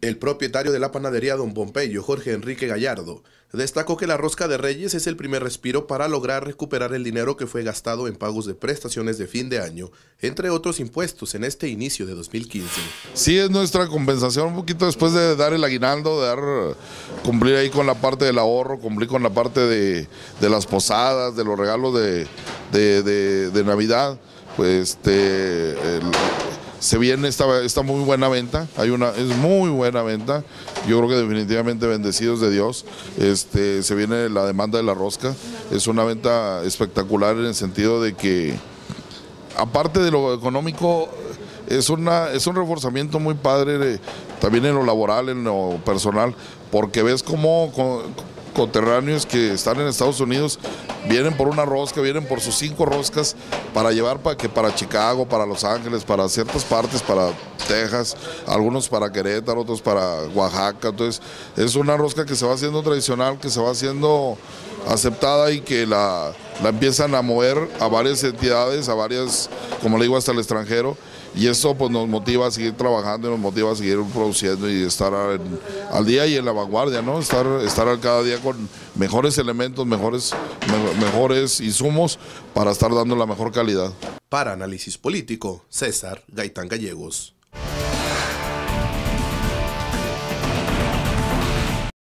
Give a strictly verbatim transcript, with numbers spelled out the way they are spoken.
El propietario de la panadería Don Pompeyo, Jorge Enrique Gallardo, destacó que la rosca de Reyes es el primer respiro para lograr recuperar el dinero que fue gastado en pagos de prestaciones de fin de año, entre otros impuestos en este inicio de dos mil quince. Sí, es nuestra compensación un poquito después de dar el aguinaldo, de dar, cumplir ahí con la parte del ahorro, cumplir con la parte de, de las posadas, de los regalos de, de, de, de Navidad, pues este... El, se viene esta, esta muy buena venta, hay una, es muy buena venta, yo creo que definitivamente bendecidos de Dios, este, se viene la demanda de la rosca, es una venta espectacular en el sentido de que, aparte de lo económico, es, una, es un reforzamiento muy padre, de, también en lo laboral, en lo personal, porque ves cómo con, coterráneos que están en Estados Unidos vienen por una rosca, vienen por sus cinco roscas para llevar para que para Chicago, para Los Ángeles, para ciertas partes, para Texas, algunos para Querétaro, otros para Oaxaca. Entonces es una rosca que se va haciendo tradicional, que se va haciendo aceptada y que la, la empiezan a mover a varias entidades, a varias, como le digo, hasta el extranjero. Y eso pues nos motiva a seguir trabajando y nos motiva a seguir produciendo y estar en, al día y en la vanguardia, ¿no? Estar, estar cada día con mejores elementos, mejores, me, mejores insumos para estar dando la mejor calidad. Para Análisis Político, César Gaitán Gallegos.